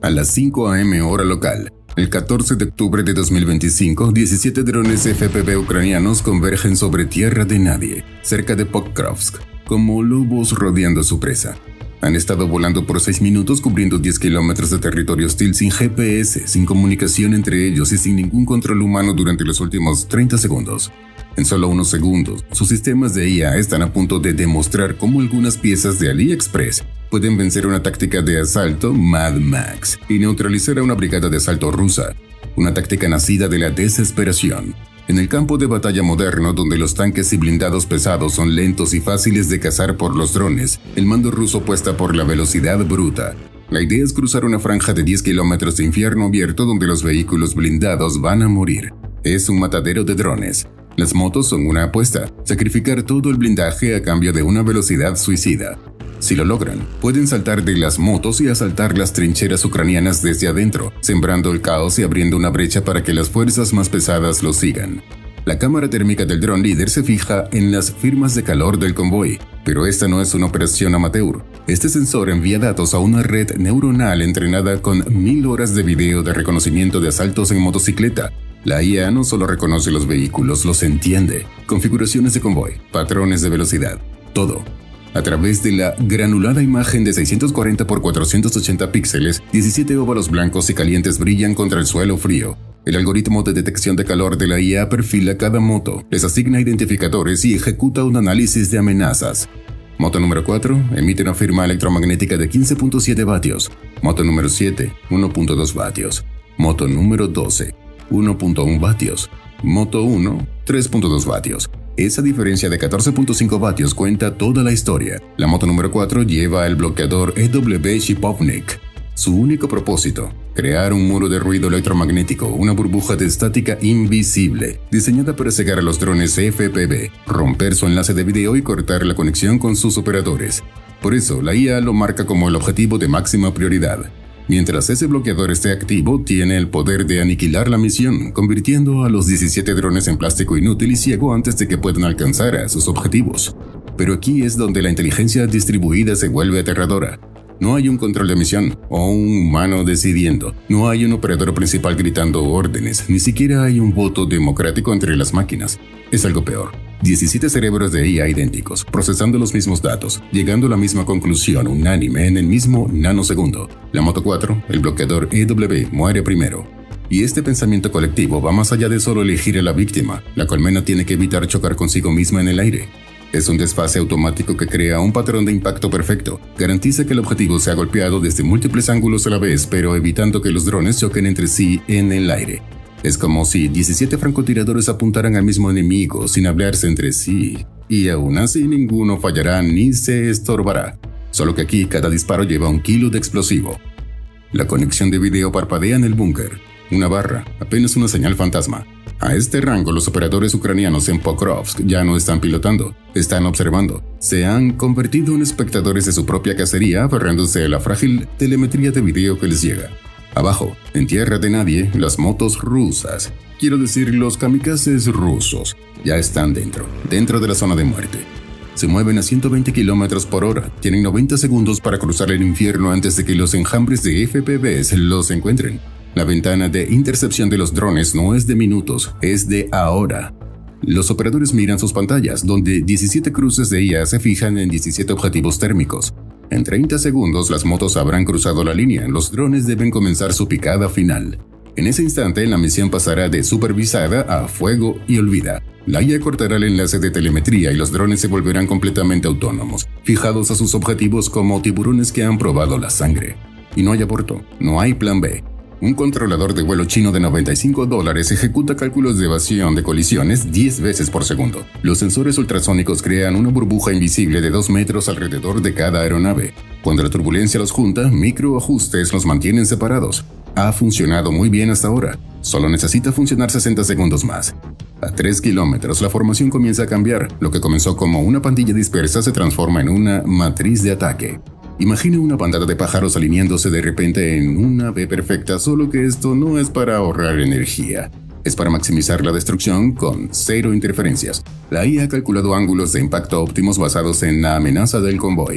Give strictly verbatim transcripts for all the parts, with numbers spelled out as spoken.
A las cinco a eme hora local, el catorce de octubre de dos mil veinticinco, diecisiete drones F P V ucranianos convergen sobre tierra de nadie, cerca de Pokrovsk, como lobos rodeando a su presa. Han estado volando por seis minutos cubriendo diez kilómetros de territorio hostil sin G P S, sin comunicación entre ellos y sin ningún control humano durante los últimos treinta segundos. En solo unos segundos, sus sistemas de I A están a punto de demostrar cómo algunas piezas de AliExpress pueden vencer una táctica de asalto Mad Max y neutralizar a una brigada de asalto rusa, una táctica nacida de la desesperación. En el campo de batalla moderno, donde los tanques y blindados pesados son lentos y fáciles de cazar por los drones, el mando ruso apuesta por la velocidad bruta. La idea es cruzar una franja de diez kilómetros de infierno abierto donde los vehículos blindados van a morir. Es un matadero de drones. Las motos son una apuesta, sacrificar todo el blindaje a cambio de una velocidad suicida. Si lo logran, pueden saltar de las motos y asaltar las trincheras ucranianas desde adentro, sembrando el caos y abriendo una brecha para que las fuerzas más pesadas los sigan. La cámara térmica del dron líder se fija en las firmas de calor del convoy, pero esta no es una operación amateur. Este sensor envía datos a una red neuronal entrenada con mil horas de video de reconocimiento de asaltos en motocicleta. La I A no solo reconoce los vehículos, los entiende. Configuraciones de convoy, patrones de velocidad, todo. A través de la granulada imagen de seiscientos cuarenta por cuatrocientos ochenta píxeles, diecisiete óvalos blancos y calientes brillan contra el suelo frío. El algoritmo de detección de calor de la I A perfila cada moto, les asigna identificadores y ejecuta un análisis de amenazas. Moto número cuatro emite una firma electromagnética de quince punto siete vatios. Moto número siete, uno punto dos vatios. Moto número doce, uno punto uno vatios. Moto uno, tres punto dos vatios. Esa diferencia de catorce punto cinco vatios cuenta toda la historia. La moto número cuatro lleva el bloqueador E W Shipovnik. Su único propósito, crear un muro de ruido electromagnético, una burbuja de estática invisible, diseñada para cegar a los drones F P V, romper su enlace de video y cortar la conexión con sus operadores. Por eso, la I A lo marca como el objetivo de máxima prioridad. Mientras ese bloqueador esté activo, tiene el poder de aniquilar la misión, convirtiendo a los diecisiete drones en plástico inútil y ciego antes de que puedan alcanzar a sus objetivos. Pero aquí es donde la inteligencia distribuida se vuelve aterradora. No hay un control de misión o un humano decidiendo. No hay un operador principal gritando órdenes. Ni siquiera hay un voto democrático entre las máquinas. Es algo peor. diecisiete cerebros de I A idénticos, procesando los mismos datos, llegando a la misma conclusión unánime en el mismo nanosegundo. La moto cuatro, el bloqueador E W, muere primero. Y este pensamiento colectivo va más allá de solo elegir a la víctima. La colmena tiene que evitar chocar consigo misma en el aire. Es un desfase automático que crea un patrón de impacto perfecto. Garantiza que el objetivo sea golpeado desde múltiples ángulos a la vez, pero evitando que los drones choquen entre sí en el aire. Es como si diecisiete francotiradores apuntaran al mismo enemigo sin hablarse entre sí. Y aún así ninguno fallará ni se estorbará. Solo que aquí cada disparo lleva un kilo de explosivo. La conexión de video parpadea en el búnker. Una barra, apenas una señal fantasma. A este rango, los operadores ucranianos en Pokrovsk ya no están pilotando, están observando. Se han convertido en espectadores de su propia cacería, aferrándose a la frágil telemetría de video que les llega. Abajo, en tierra de nadie, las motos rusas, quiero decir los kamikazes rusos, ya están dentro, dentro de la zona de muerte. Se mueven a ciento veinte kilómetros por hora, tienen noventa segundos para cruzar el infierno antes de que los enjambres de F P Vs los encuentren. La ventana de intercepción de los drones no es de minutos, es de ahora. Los operadores miran sus pantallas, donde diecisiete cruces de I A se fijan en diecisiete objetivos térmicos. En treinta segundos las motos habrán cruzado la línea, los drones deben comenzar su picada final. En ese instante la misión pasará de supervisada a fuego y olvida. La I A cortará el enlace de telemetría y los drones se volverán completamente autónomos, fijados a sus objetivos como tiburones que han probado la sangre. Y no hay aborto, no hay plan B. Un controlador de vuelo chino de noventa y cinco dólares ejecuta cálculos de evasión de colisiones diez veces por segundo. Los sensores ultrasónicos crean una burbuja invisible de dos metros alrededor de cada aeronave. Cuando la turbulencia los junta, microajustes los mantienen separados. Ha funcionado muy bien hasta ahora. Solo necesita funcionar sesenta segundos más. A tres kilómetros, la formación comienza a cambiar. Lo que comenzó como una pandilla dispersa se transforma en una matriz de ataque. Imagine una bandada de pájaros alineándose de repente en una V perfecta, solo que esto no es para ahorrar energía. Es para maximizar la destrucción con cero interferencias. La I A ha calculado ángulos de impacto óptimos basados en la amenaza del convoy.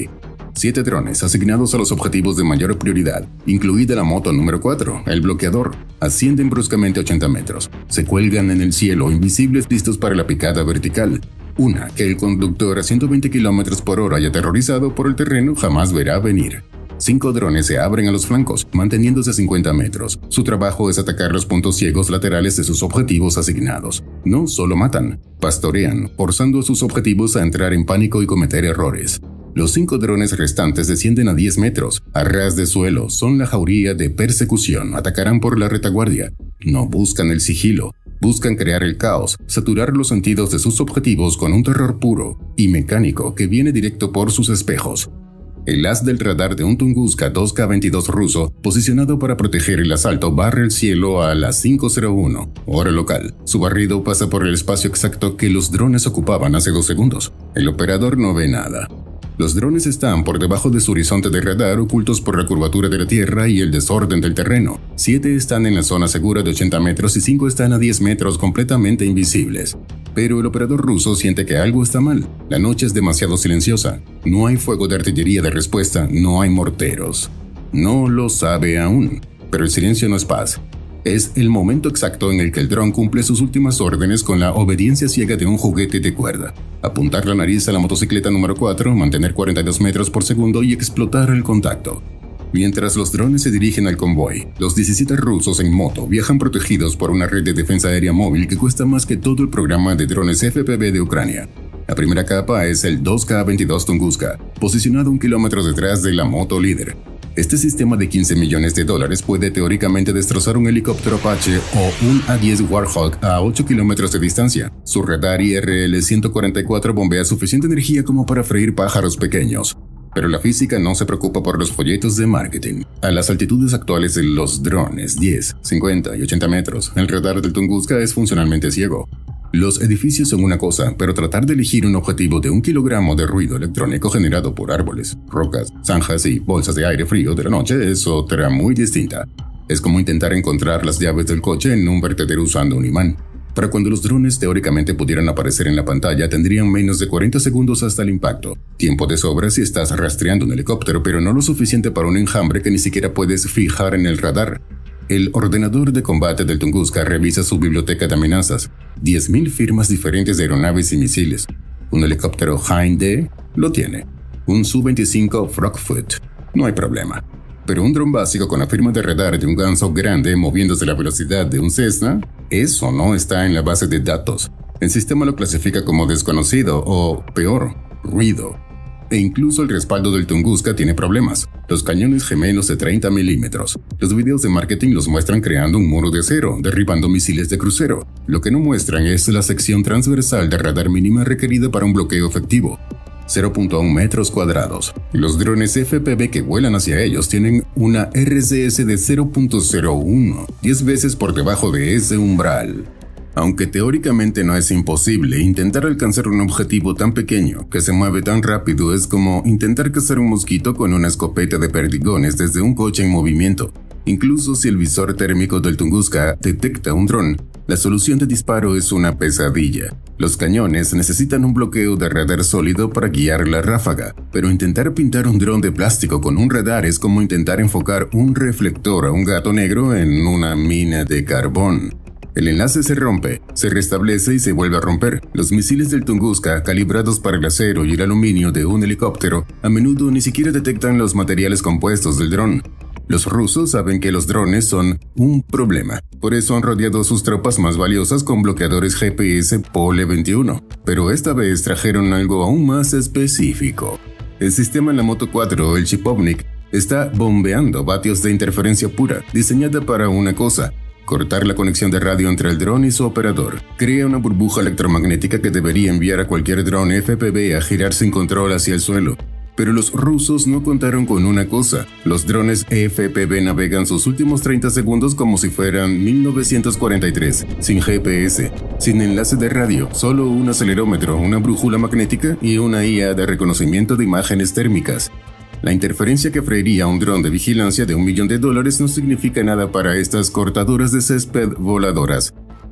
Siete drones asignados a los objetivos de mayor prioridad, incluida la moto número cuatro, el bloqueador, ascienden bruscamente a ochenta metros. Se cuelgan en el cielo invisibles listos para la picada vertical. Una que el conductor a ciento veinte kilómetros por hora y aterrorizado por el terreno jamás verá venir. Cinco drones se abren a los flancos, manteniéndose a cincuenta metros. Su trabajo es atacar los puntos ciegos laterales de sus objetivos asignados. No solo matan, pastorean, forzando a sus objetivos a entrar en pánico y cometer errores. Los cinco drones restantes descienden a diez metros, a ras de suelo, son la jauría de persecución, atacarán por la retaguardia. No buscan el sigilo, buscan crear el caos, saturar los sentidos de sus objetivos con un terror puro y mecánico que viene directo por sus espejos. El haz del radar de un Tunguska dos K veintidós ruso, posicionado para proteger el asalto, barre el cielo a las cinco cero uno, hora local. Su barrido pasa por el espacio exacto que los drones ocupaban hace dos segundos. El operador no ve nada. Los drones están por debajo de su horizonte de radar, ocultos por la curvatura de la Tierra y el desorden del terreno. Siete están en la zona segura de ochenta metros y cinco están a diez metros completamente invisibles. Pero el operador ruso siente que algo está mal. La noche es demasiado silenciosa. No hay fuego de artillería de respuesta, no hay morteros. No lo sabe aún, pero el silencio no es paz. Es el momento exacto en el que el dron cumple sus últimas órdenes con la obediencia ciega de un juguete de cuerda. Apuntar la nariz a la motocicleta número cuatro, mantener cuarenta y dos metros por segundo y explotar el contacto. Mientras los drones se dirigen al convoy, los diecisiete rusos en moto viajan protegidos por una red de defensa aérea móvil que cuesta más que todo el programa de drones F P V de Ucrania. La primera capa es el dos K veintidós Tunguska, posicionado un kilómetro detrás de la moto líder. Este sistema de quince millones de dólares puede teóricamente destrozar un helicóptero Apache o un A diez Warhawk a ocho kilómetros de distancia. Su radar I R L ciento cuarenta y cuatro bombea suficiente energía como para freír pájaros pequeños. Pero la física no se preocupa por los folletos de marketing. A las altitudes actuales de los drones, diez, cincuenta y ochenta metros, el radar del Tunguska es funcionalmente ciego. Los edificios son una cosa, pero tratar de elegir un objetivo de un kilogramo de ruido electrónico generado por árboles, rocas, zanjas y bolsas de aire frío de la noche es otra muy distinta. Es como intentar encontrar las llaves del coche en un vertedero usando un imán. Para cuando los drones teóricamente pudieran aparecer en la pantalla, tendrían menos de cuarenta segundos hasta el impacto. Tiempo de sobra si estás rastreando un helicóptero, pero no lo suficiente para un enjambre que ni siquiera puedes fijar en el radar. El ordenador de combate del Tunguska revisa su biblioteca de amenazas. diez mil firmas diferentes de aeronaves y misiles. Un helicóptero Hind D lo tiene. Un Su veinticinco Frogfoot. No hay problema. Pero un dron básico con la firma de radar de un ganso grande moviéndose a la velocidad de un Cessna, eso no está en la base de datos. El sistema lo clasifica como desconocido o, peor, ruido. E incluso el respaldo del Tunguska tiene problemas. Los cañones gemelos de treinta milímetros. Los videos de marketing los muestran creando un muro de acero, derribando misiles de crucero. Lo que no muestran es la sección transversal de radar mínima requerida para un bloqueo efectivo. cero punto uno metros cuadrados. Los drones F P V que vuelan hacia ellos tienen una R C S de cero punto cero uno, diez veces por debajo de ese umbral. Aunque teóricamente no es imposible, intentar alcanzar un objetivo tan pequeño que se mueve tan rápido es como intentar cazar un mosquito con una escopeta de perdigones desde un coche en movimiento. Incluso si el visor térmico del Tunguska detecta un dron, la solución de disparo es una pesadilla. Los cañones necesitan un bloqueo de radar sólido para guiar la ráfaga, pero intentar pintar un dron de plástico con un radar es como intentar enfocar un reflector a un gato negro en una mina de carbón. El enlace se rompe, se restablece y se vuelve a romper. Los misiles del Tunguska, calibrados para el acero y el aluminio de un helicóptero, a menudo ni siquiera detectan los materiales compuestos del dron. Los rusos saben que los drones son un problema, por eso han rodeado sus tropas más valiosas con bloqueadores G P S Pole veintiuno, pero esta vez trajeron algo aún más específico. El sistema en la Moto cuatro, el Chipovnik, está bombeando vatios de interferencia pura, diseñada para una cosa: cortar la conexión de radio entre el dron y su operador. Crea una burbuja electromagnética que debería enviar a cualquier dron F P V a girar sin control hacia el suelo. Pero los rusos no contaron con una cosa: los drones F P V navegan sus últimos treinta segundos como si fueran mil novecientos cuarenta y tres, sin G P S, sin enlace de radio, solo un acelerómetro, una brújula magnética y una I A de reconocimiento de imágenes térmicas. La interferencia que freería un dron de vigilancia de un millón de dólares no significa nada para estas cortadoras de césped voladoras.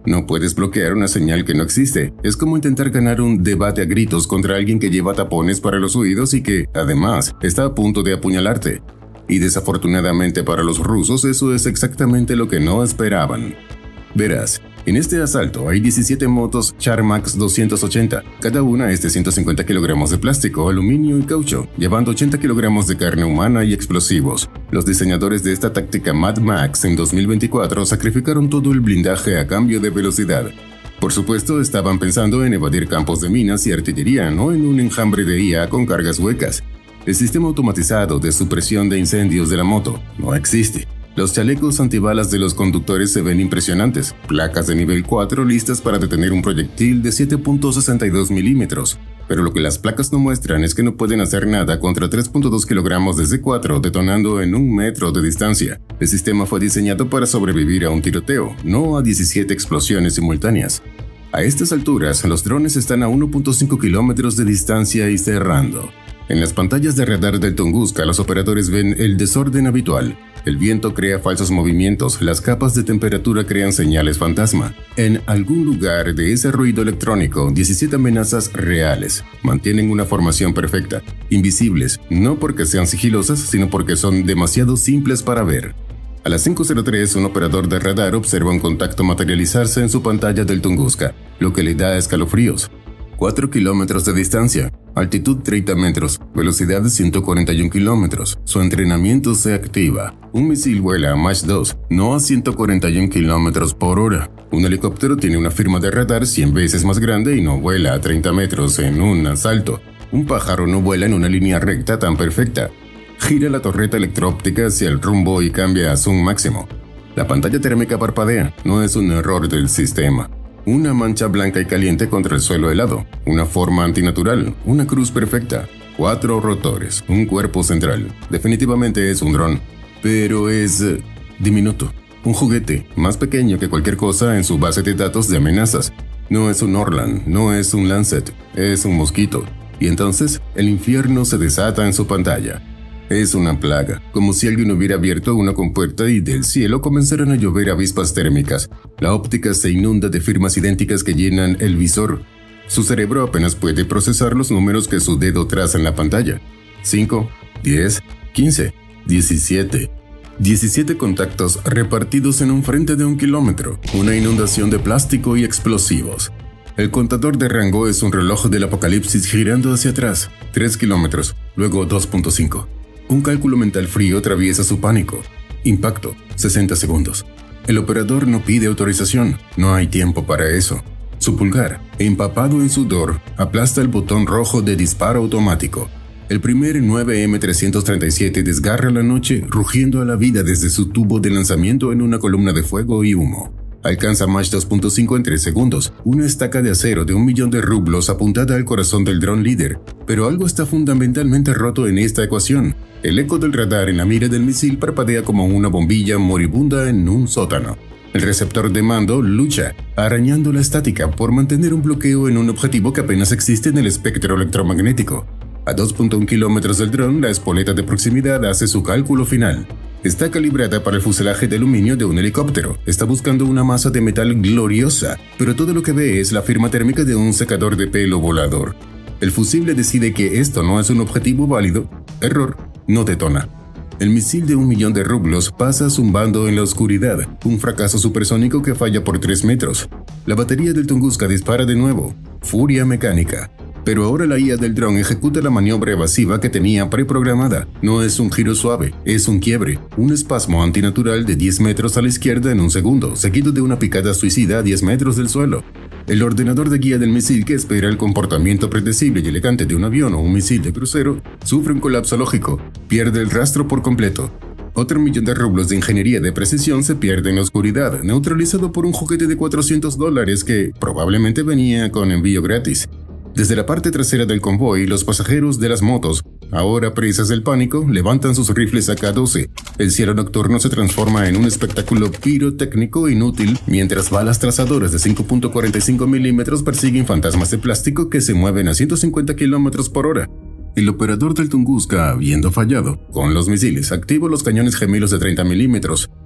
No puedes bloquear una señal que no existe. Es como intentar ganar un debate a gritos contra alguien que lleva tapones para los oídos y que, además, está a punto de apuñalarte. Y desafortunadamente para los rusos eso es exactamente lo que no esperaban. Verás, en este asalto hay diecisiete motos Charmax doscientos ochenta, cada una es de ciento cincuenta kilogramos de plástico, aluminio y caucho, llevando ochenta kilogramos de carne humana y explosivos. Los diseñadores de esta táctica Mad Max en dos mil veinticuatro sacrificaron todo el blindaje a cambio de velocidad. Por supuesto, estaban pensando en evadir campos de minas y artillería, no en un enjambre de I A con cargas huecas. El sistema automatizado de supresión de incendios de la moto no existe. Los chalecos antibalas de los conductores se ven impresionantes, placas de nivel cuatro listas para detener un proyectil de siete punto sesenta y dos milímetros, pero lo que las placas no muestran es que no pueden hacer nada contra tres punto dos kilogramos de C cuatro detonando en un metro de distancia. El sistema fue diseñado para sobrevivir a un tiroteo, no a diecisiete explosiones simultáneas. A estas alturas, los drones están a uno punto cinco kilómetros de distancia y cerrando. En las pantallas de radar del Tunguska, los operadores ven el desorden habitual. El viento crea falsos movimientos, las capas de temperatura crean señales fantasma. En algún lugar de ese ruido electrónico, diecisiete amenazas reales mantienen una formación perfecta, invisibles, no porque sean sigilosas, sino porque son demasiado simples para ver. A las cinco cero tres, un operador de radar observa un contacto materializarse en su pantalla del Tunguska, lo que le da escalofríos. cuatro kilómetros de distancia, altitud treinta metros, velocidad de ciento cuarenta y un kilómetros. Su entrenamiento se activa. Un misil vuela a Mach dos, no a ciento cuarenta y un kilómetros por hora. Un helicóptero tiene una firma de radar cien veces más grande y no vuela a treinta metros en un asalto. Un pájaro no vuela en una línea recta tan perfecta. Gira la torreta electro-óptica hacia el rumbo y cambia a zoom máximo. La pantalla térmica parpadea, no es un error del sistema. Una mancha blanca y caliente contra el suelo helado, una forma antinatural, una cruz perfecta, cuatro rotores, un cuerpo central. Definitivamente es un dron, pero es eh, diminuto, un juguete más pequeño que cualquier cosa en su base de datos de amenazas. No es un Orlan, no es un Lancet, es un mosquito. Y entonces el infierno se desata en su pantalla. Es una plaga, como si alguien hubiera abierto una compuerta y del cielo comenzaran a llover avispas térmicas. La óptica se inunda de firmas idénticas que llenan el visor. Su cerebro apenas puede procesar los números que su dedo traza en la pantalla. cinco, diez, quince, diecisiete. diecisiete contactos repartidos en un frente de un kilómetro. Una inundación de plástico y explosivos. El contador de rango es un reloj del apocalipsis girando hacia atrás. tres kilómetros, luego dos punto cinco. Un cálculo mental frío atraviesa su pánico. Impacto, sesenta segundos. El operador no pide autorización, no hay tiempo para eso. Su pulgar, empapado en sudor, aplasta el botón rojo de disparo automático. El primer nueve M trescientos treinta y siete desgarra la noche rugiendo a la vida desde su tubo de lanzamiento en una columna de fuego y humo. Alcanza Mach dos punto cinco en tres segundos, una estaca de acero de un millón de rublos apuntada al corazón del dron líder. Pero algo está fundamentalmente roto en esta ecuación. El eco del radar en la mira del misil parpadea como una bombilla moribunda en un sótano. El receptor de mando lucha, arañando la estática por mantener un bloqueo en un objetivo que apenas existe en el espectro electromagnético. A dos punto uno kilómetros del dron, la espoleta de proximidad hace su cálculo final. Está calibrada para el fuselaje de aluminio de un helicóptero. Está buscando una masa de metal gloriosa, pero todo lo que ve es la firma térmica de un secador de pelo volador. El fusible decide que esto no es un objetivo válido. Error, no detona. El misil de un millón de rublos pasa zumbando en la oscuridad, un fracaso supersónico que falla por tres metros. La batería del Tunguska dispara de nuevo. Furia mecánica. Pero ahora la I A del dron ejecuta la maniobra evasiva que tenía preprogramada. No es un giro suave, es un quiebre, un espasmo antinatural de diez metros a la izquierda en un segundo, seguido de una picada suicida a diez metros del suelo. El ordenador de guía del misil, que espera el comportamiento predecible y elegante de un avión o un misil de crucero, sufre un colapso lógico, pierde el rastro por completo. Otro millón de rublos de ingeniería de precisión se pierde en la oscuridad, neutralizado por un juguete de cuatrocientos dólares que probablemente venía con envío gratis. Desde la parte trasera del convoy, los pasajeros de las motos, ahora presas del pánico, levantan sus rifles A K doce. El cielo nocturno se transforma en un espectáculo pirotécnico inútil, mientras balas trazadoras de cinco punto cuarenta y cinco milímetros persiguen fantasmas de plástico que se mueven a ciento cincuenta kilómetros por hora. El operador del Tunguska, habiendo fallado con los misiles, activa los cañones gemelos de treinta milímetros.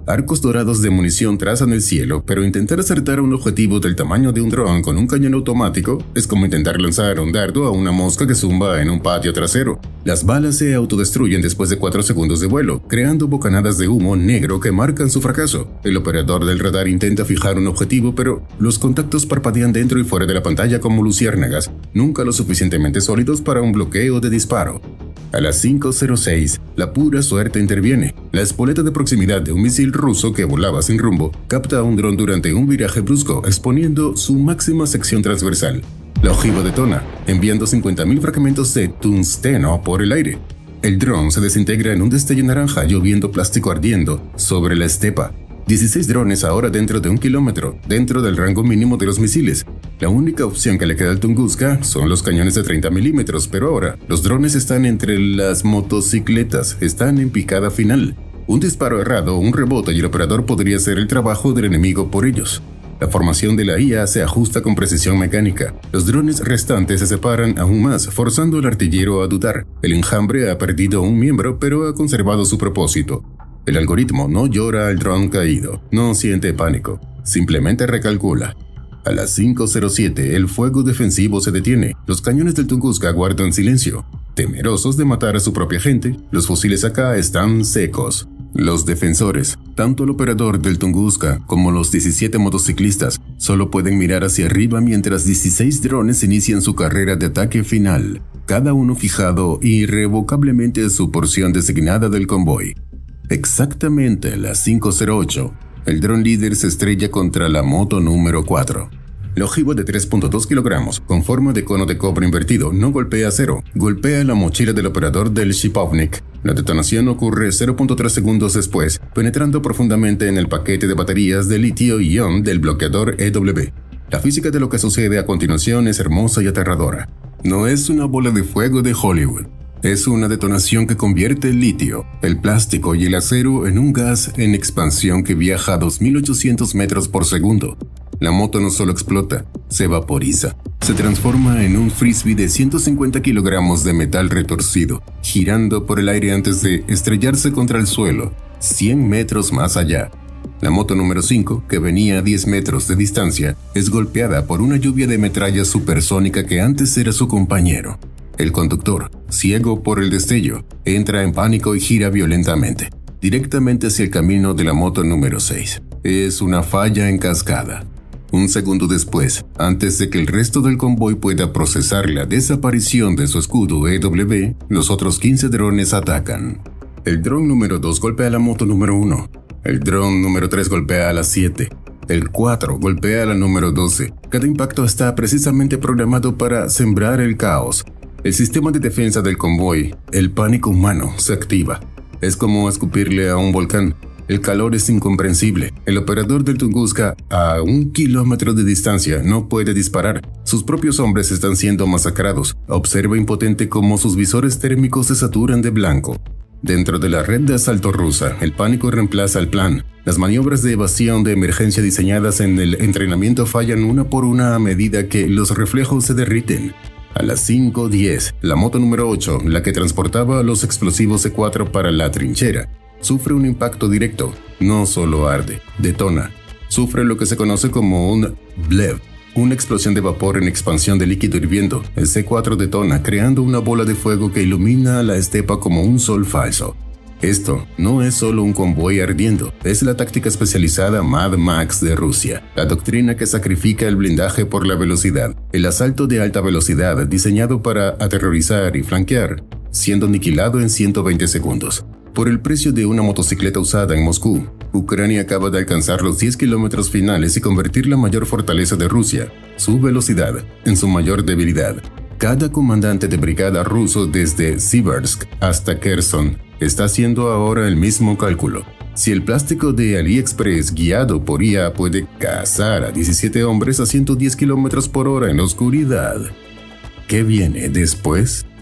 Arcos dorados de munición trazan el cielo, pero intentar acertar a un objetivo del tamaño de un dron con un cañón automático es como intentar lanzar un dardo a una mosca que zumba en un patio trasero. Las balas se autodestruyen después de cuatro segundos de vuelo, creando bocanadas de humo negro que marcan su fracaso. El operador del radar intenta fijar un objetivo, pero los contactos parpadean dentro y fuera de la pantalla como luciérnagas, nunca lo suficientemente sólidos para un bloqueo de disparo. A las cinco cero seis, la pura suerte interviene. La espoleta de proximidad de un misil ruso que volaba sin rumbo capta a un dron durante un viraje brusco, exponiendo su máxima sección transversal. La ojiva detona, enviando cincuenta mil fragmentos de tungsteno por el aire. El dron se desintegra en un destello naranja, lloviendo plástico ardiendo sobre la estepa. dieciséis drones ahora dentro de un kilómetro, dentro del rango mínimo de los misiles. La única opción que le queda al Tunguska son los cañones de treinta milímetros, pero ahora los drones están entre las motocicletas, están en picada final. Un disparo errado, un rebote y el operador podría hacer el trabajo del enemigo por ellos. La formación de la I A se ajusta con precisión mecánica. Los drones restantes se separan aún más, forzando al artillero a dudar. El enjambre ha perdido un miembro, pero ha conservado su propósito. El algoritmo no llora al dron caído, no siente pánico, simplemente recalcula. A las cinco cero siete, el fuego defensivo se detiene. Los cañones del Tunguska guardan silencio. Temerosos de matar a su propia gente, los fusiles A K están secos. Los defensores, tanto el operador del Tunguska como los diecisiete motociclistas, solo pueden mirar hacia arriba mientras dieciséis drones inician su carrera de ataque final, cada uno fijado irrevocablemente a su porción designada del convoy. Exactamente a las cinco cero ocho, el dron líder se estrella contra la moto número cuatro. La ojiva de tres punto dos kilogramos, con forma de cono de cobre invertido, no golpea acero, golpea la mochila del operador del Shipovnik. La detonación ocurre cero punto tres segundos después, penetrando profundamente en el paquete de baterías de litio-ion del bloqueador E W. La física de lo que sucede a continuación es hermosa y aterradora. No es una bola de fuego de Hollywood. Es una detonación que convierte el litio, el plástico y el acero en un gas en expansión que viaja a dos mil ochocientos metros por segundo. La moto no solo explota, se vaporiza. Se transforma en un frisbee de ciento cincuenta kilogramos de metal retorcido, girando por el aire antes de estrellarse contra el suelo, cien metros más allá. La moto número cinco, que venía a diez metros de distancia, es golpeada por una lluvia de metralla supersónica que antes era su compañero. El conductor, ciego por el destello, entra en pánico y gira violentamente, directamente hacia el camino de la moto número seis. Es una falla en cascada. Un segundo después, antes de que el resto del convoy pueda procesar la desaparición de su escudo E W, los otros quince drones atacan. El dron número dos golpea a la moto número uno. El dron número tres golpea a la siete. El cuatro golpea a la número doce. Cada impacto está precisamente programado para sembrar el caos. El sistema de defensa del convoy, el pánico humano, se activa. Es como escupirle a un volcán. El calor es incomprensible. El operador del Tunguska, a un kilómetro de distancia, no puede disparar. Sus propios hombres están siendo masacrados. Observa impotente cómo sus visores térmicos se saturan de blanco. Dentro de la red de asalto rusa, el pánico reemplaza el plan. Las maniobras de evasión de emergencia diseñadas en el entrenamiento fallan una por una a medida que los reflejos se derriten. A las cinco diez, la moto número ocho, la que transportaba los explosivos E cuatro para la trinchera, sufre un impacto directo. No solo arde, detona. Sufre lo que se conoce como un blev, una explosión de vapor en expansión de líquido hirviendo. El C cuatro detona, creando una bola de fuego que ilumina la estepa como un sol falso. Esto no es solo un convoy ardiendo, es la táctica especializada Mad Max de Rusia, la doctrina que sacrifica el blindaje por la velocidad, el asalto de alta velocidad diseñado para aterrorizar y flanquear, siendo aniquilado en ciento veinte segundos. Por el precio de una motocicleta usada en Moscú, Ucrania acaba de alcanzar los diez kilómetros finales y convertir la mayor fortaleza de Rusia, su velocidad, en su mayor debilidad. Cada comandante de brigada ruso desde Siversk hasta Kherson está haciendo ahora el mismo cálculo. Si el plástico de AliExpress guiado por I A puede cazar a diecisiete hombres a ciento diez kilómetros por hora en la oscuridad, ¿qué viene después?